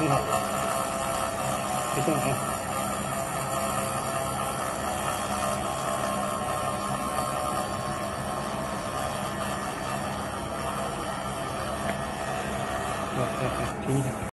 ไม่หรอกไม่ต้องเอาทิ้ง